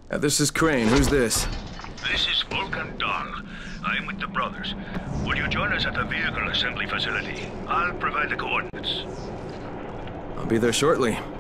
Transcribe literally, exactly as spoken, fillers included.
Uh, this is Crane. Who's this? This is Volkan Dahl. I'm with the brothers. Would you join us at the vehicle assembly facility? I'll provide the coordinates. I'll be there shortly.